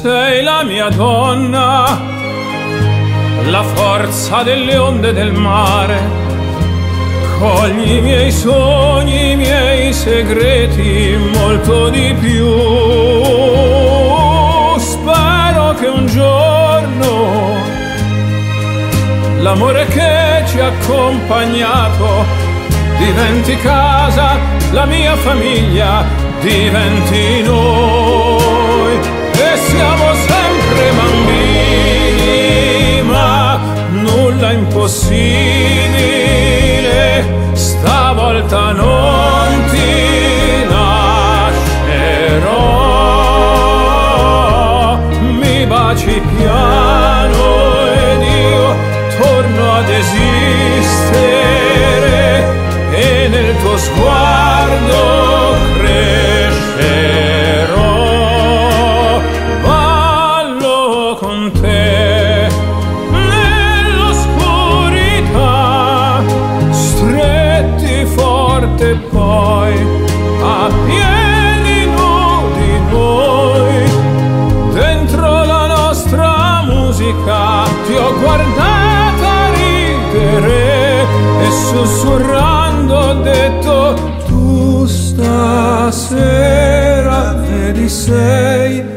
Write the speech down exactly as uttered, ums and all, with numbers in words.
sei la mia donna, la forza delle onde del mare. Cogli i miei sogni, i miei segreti, molto di più. Spero che un giorno l'amore che ci ha accompagnato diventi casa, la mia famiglia diventi noi. E siamo sempre bambini, ma nulla impossibile. Stavolta non ti lascerò. Mi baci piano ed io torno ad esistere, e nel tuo sguardo crescerò. Ballo con te nell'oscurità, stretti forte poi a piedi nudi noi. Dentro la nostra musica ti ho guardata ridere e sussurrando ho detto: tu stasera vedi sei